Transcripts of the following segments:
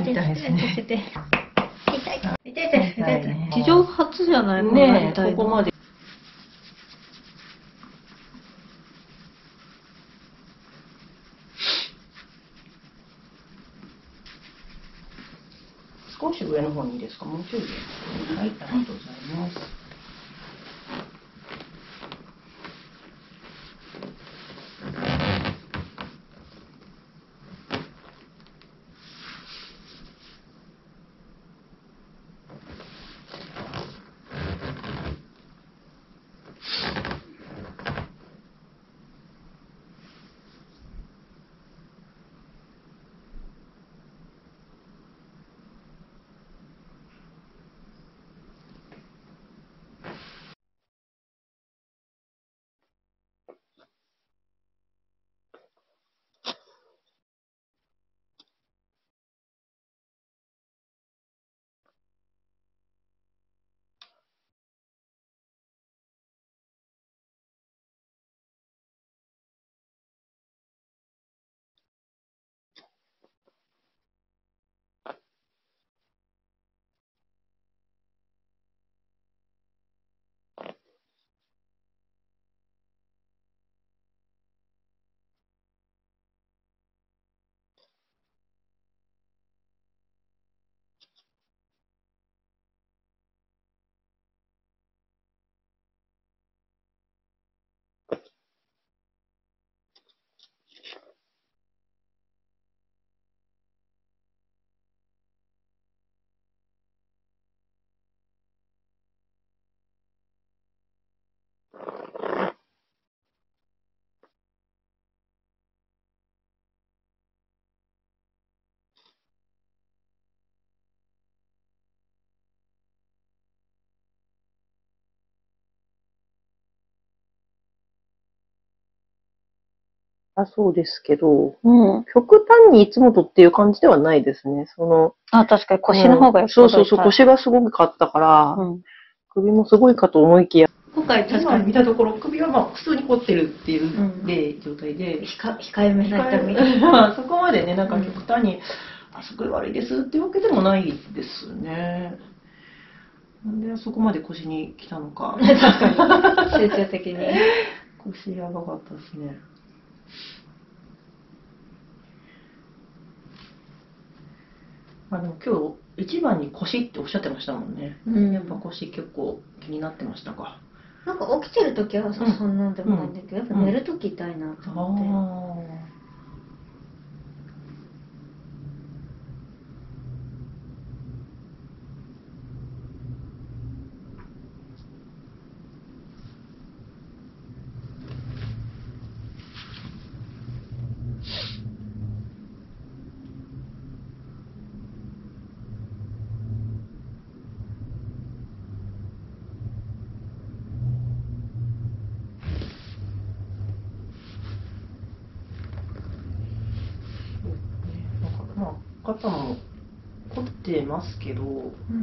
痛いですね。 痛い痛い。 史上初じゃないねえ、ここまで。少し上の方にいいですか？もうちょい上。はい、ありがとうございます。そうですけど、極端にいつもとっていう感じではないですね。 確かに腰の方がそうそうそう、腰がすごくかったから、首もすごいかと思いきや、今回今見たところ、首はまあ普通に凝ってるっていう状態で、 控えめな痛み。 そこまでね、なんか極端に、すごい悪いですっていうわけでもないですね。なんでそこまで腰に来たのか。 確かに、集中的に。 腰やばかったですね。でも今日一番に腰っておっしゃってましたもんね。やっぱ腰結構気になってましたか。 なんか起きてる時はそんなんでもないんだけど、やっぱ寝る時痛いなと思って。 肩も凝ってますけど、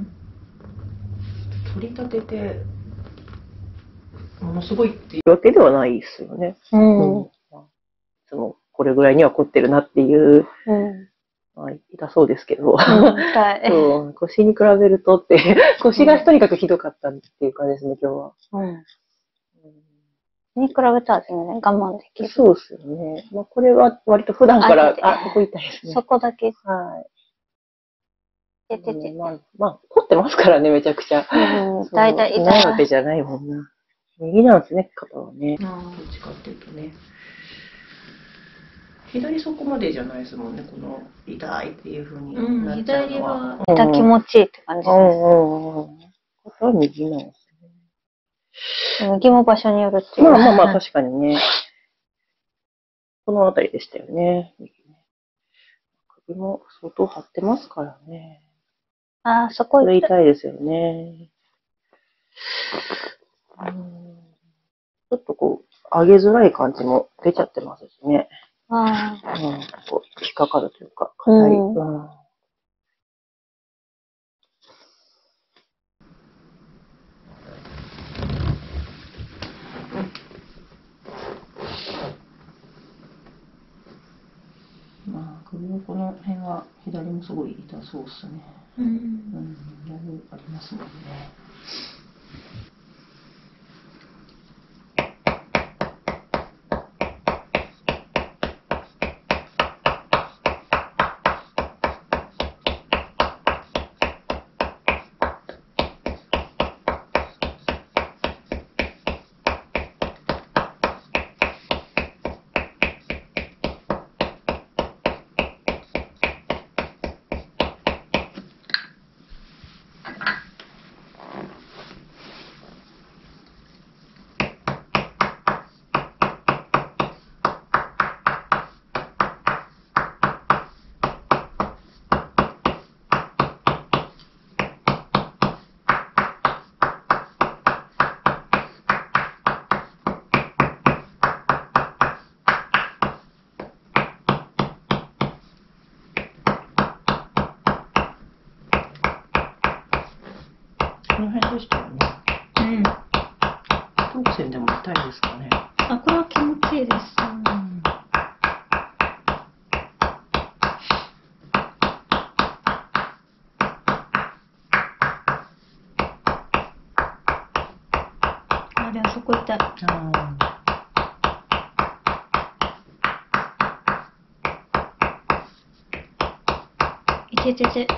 取り立ててものすごいっていうわけではないですよね。いつもこれぐらいには凝ってるなっていう、痛そうですけど、腰に比べるとって腰がとにかくひどかったっていう感じですね、今日は。 に比べたらですね、我慢できる。 そうですよね。これは割と普段から、ここ痛いですね。 そこだけ。 はい。凝ってますからね、めちゃくちゃ。 だいたい痛い。 ないわけじゃないもんな。右なんですね、肩はね。どっちかっていうとね。左そこまでじゃないですもんね、この痛いっていう風になっちゃうのは。 左は痛気持ちいいって感じですね。 肩は右なんですね。右も場所によるっていう。 確かにね。この辺りでしたよね。首も相当張ってますからね。 そこ痛いですよね。ちょっと上げづらい感じも出ちゃってますしね。引っかかるというか、硬い。 首のこの辺は左もすごい痛そうっすね。 うん。 だいぶありますもんね。この辺でしたよね。 うん。 頭線でも痛いですかね。 あ、これは気持ちいいです。あ、でもそこ痛い。いててて。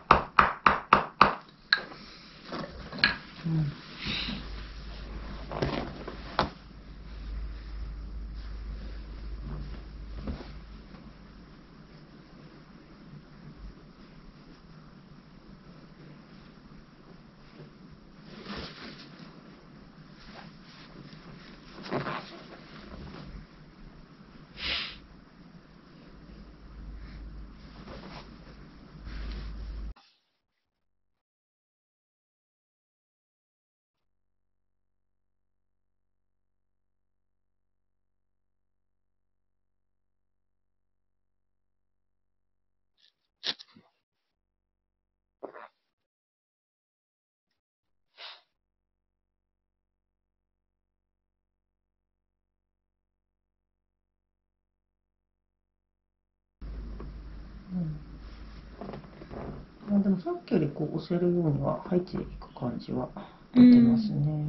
でもさっきよりこう押せるようには入っていく感じは出てますね。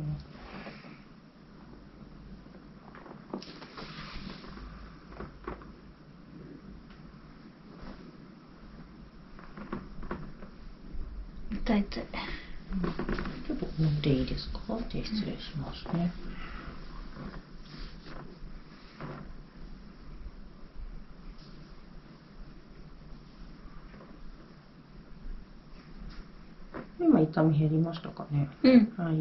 痛い痛い。 ちょっと揉んでいいですか？で失礼しますね。今痛み減りましたかね。 うん。 はい。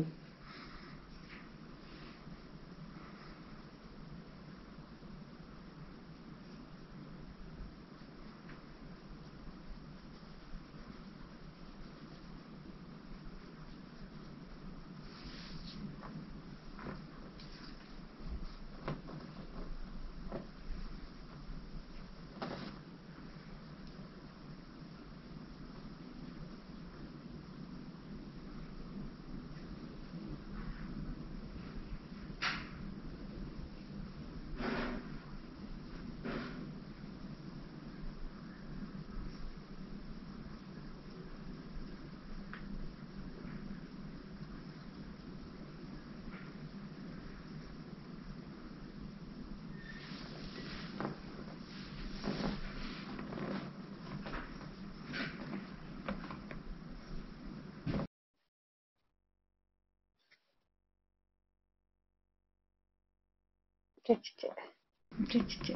ちちち。 ちちち。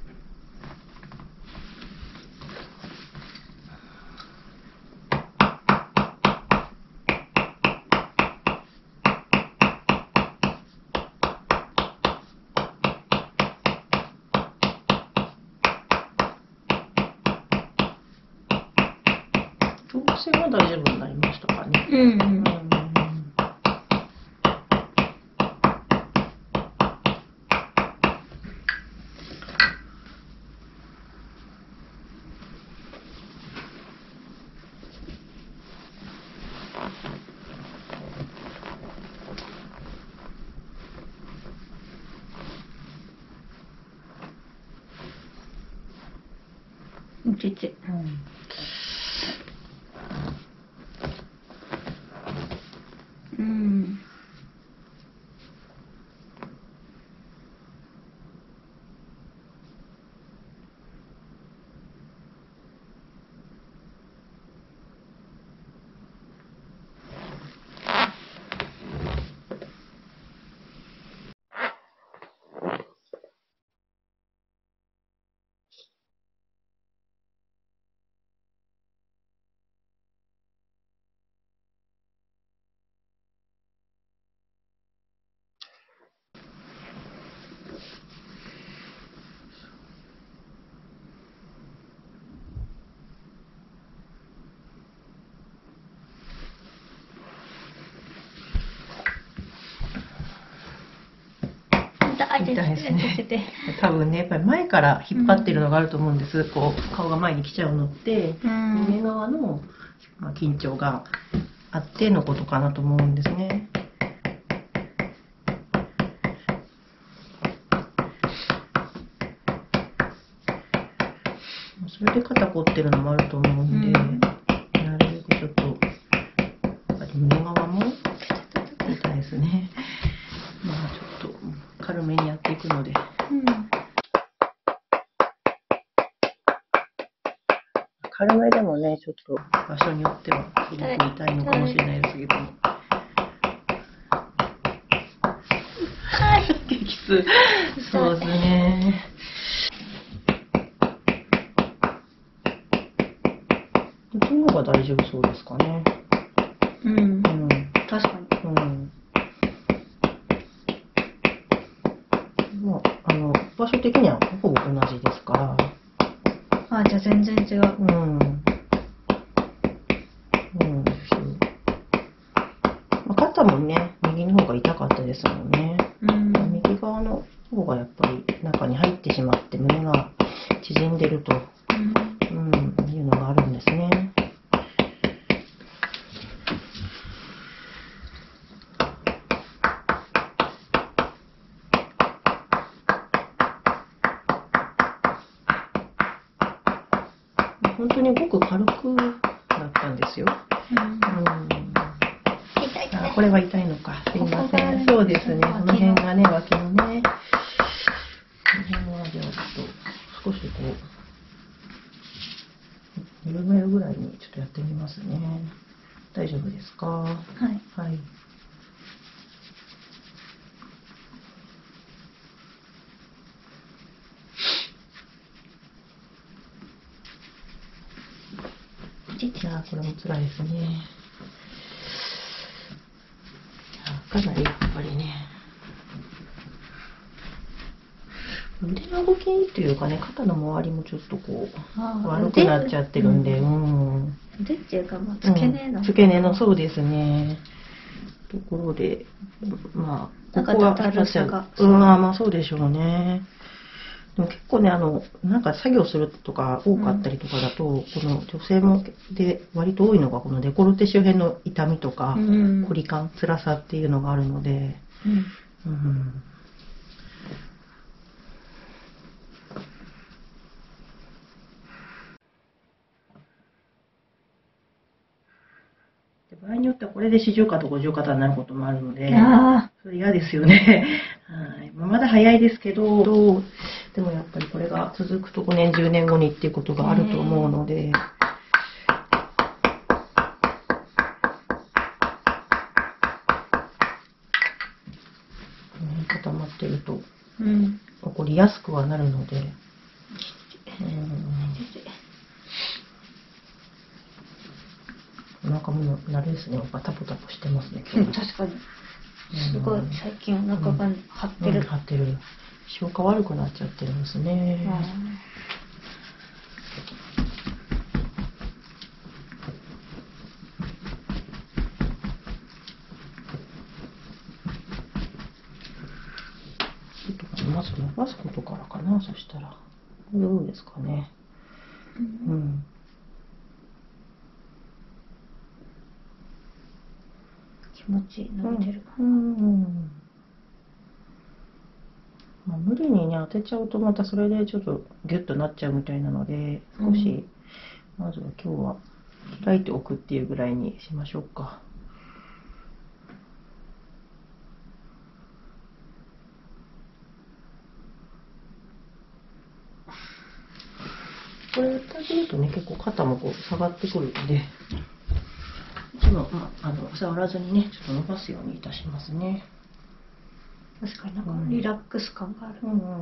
頭線は大丈夫になりましたかね。 うんうん。 うちち。うん。 痛いですね。多分ね、やっぱり前から引っ張ってるのがあると思うんです。こう、顔が前に来ちゃうのって、胸側の、緊張があってのことかなと思うんですね。それで肩凝ってるのもあると思うんで、なるべくちょっと、やっぱり胸側も痛いですね。ちょっと軽めにやっていくので。 軽めでもね、ちょっと場所によってはすごく痛いのかもしれないですけども。激痛。そうですね。こっちの方が大丈夫そうですかね。 確かに。 場所的にはほぼ同じですから。 じゃあ全然違う。 肩もね、右の方が痛かったですもんね。右側の方がやっぱり中に入ってしまって胸が縮んでると、いうのがあるんですね。本当にごく軽くだったんですよ。これは痛いのか。すいません。そうですね。この辺がね、脇のね。この辺はじゃあちょっと少しこう緩めるぐらいにちょっとやってみますね。大丈夫ですか？はい。これも辛いですね。かなりやっぱりね。腕の動きというかね、肩の周りもちょっとこう悪くなっちゃってるんで、 腕っていうか、付け根の。 付け根の、そうですね。ところで、ここが当たっちゃう。そうでしょうね。でも結構ね、なんか作業するとか多かったりとかだと、この女性もで割と多いのが、このデコルテ周辺の痛みとか、凝り感、辛さっていうのがあるので、場合によってはこれで四十肩五十肩になることもあるので、それ嫌ですよね。まだ早いですけど、でもやっぱりこれが続くと5年10年後にっていうことがあると思うので。固まってると起こりやすくはなるので。なんかもう慣れですね。タポタポしてますね。 確かに。すごい最近お腹が張ってる。 張ってる。消化悪くなっちゃってるんですね。まず伸ばすことからかな。そしたらどうですかね。 気持ちいい、伸びてる。 まあ、無理にね、当てちゃうとまたそれでちょっとギュッとなっちゃうみたいなので、少し、まずは今日は開いておくっていうぐらいにしましょうか。これ歌ってるとね、結構肩もこう下がってくるので、いつも、触らずにね、ちょっと伸ばすようにいたしますね。 確かになんかリラックス感がある。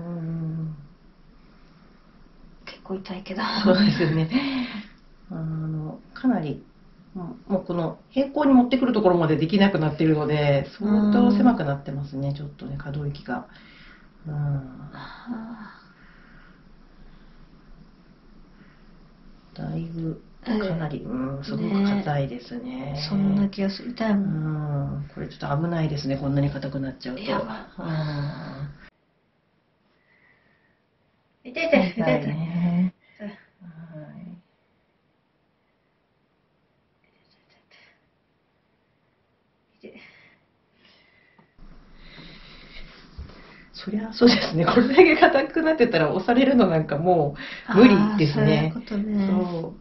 結構痛いけど。 そうですよね。かなり、もうこの平行に持ってくるところまでできなくなっているので、相当狭くなってますね、ちょっとね、可動域が。だいぶ、かなり、すごく硬いですね。 そんな気がする。痛いもん。 これちょっと危ないですね、こんなに硬くなっちゃうと。 やばい。痛い痛い痛い痛い。 ね。そりゃそうですね。これだけ硬くなってたら押されるのなんかもう無理ですね。 そういうことね。 そう。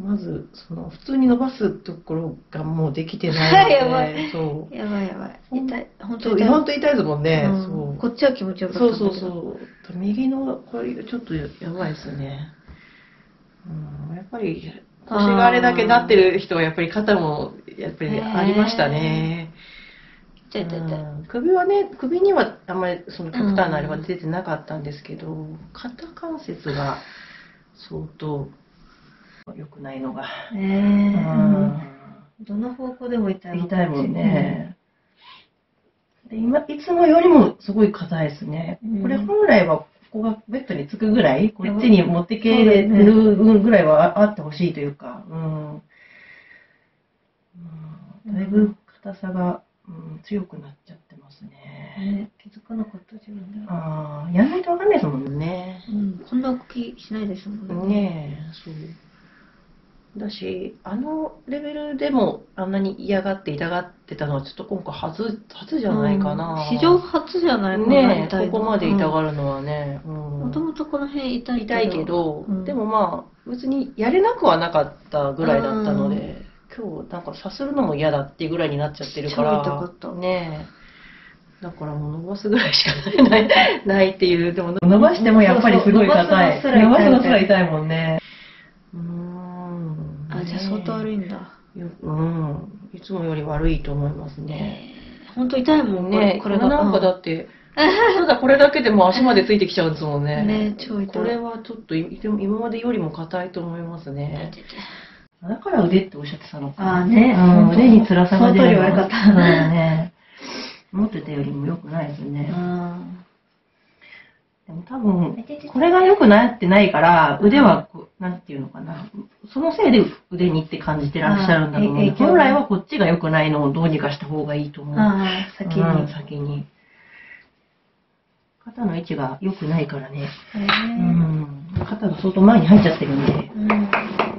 まず普通に伸ばすところがもうできてないので、 やばい。 そう。 やばいやばい。痛い。本当痛い。本当痛いですもんね。 そう。こっちは気持ちよかったんだけど。 そう。右のこれちょっとやばいですね。やっぱり腰があれだけなってる人はやっぱり肩もやっぱりありましたね。首はね、首にはあんまりその極端なあれは出てなかったんですけど、肩関節が相当良くないのが。 どの方向でも痛い。 痛いもんね。でいつもよりもすごい硬いですね。これ本来はここがベッドにつくぐらい、こっちに持ってけるぐらいはあってほしいというか、だいぶ硬さが。強くなっちゃってますね。 気づかなかった自分で。 やんないとわかんないですもんね。 こんな動きしないですもんね。ねえ、そう。だし、レベルでもあんなに嫌がって痛がってたのはちょっと今回初じゃないかな。 史上初じゃないかな。 ねえ、ここまで痛がるのはね。 もともとこの辺痛いけど、でもまあ別にやれなくはなかったぐらいだったので。今日なんかさするのも嫌だっていうぐらいになっちゃってるからねえ、だからもう伸ばすぐらいしかないっていう。でも伸ばしてもやっぱりすごい硬い。伸ばすのすら痛いもんね。 じゃあ相当悪いんだ。 いつもより悪いと思いますね。 本当痛いもんね。 これがなんかだってただこれだけでも足までついてきちゃうんですもんね。 ね、超痛い。 これはちょっと今までよりも硬いと思いますね。だから腕っておっしゃってたのか。腕に辛さが出る。 その通り悪かった。 ね。思ってたよりも良くないですね。でも多分、これが良くなってないから、腕は、なんていうのかな。そのせいで腕にって感じてらっしゃるんだと思う。本来はこっちが良くないのをどうにかした方がいいと思う。先に。肩の位置が良くないからね。肩が相当前に入っちゃってるんで。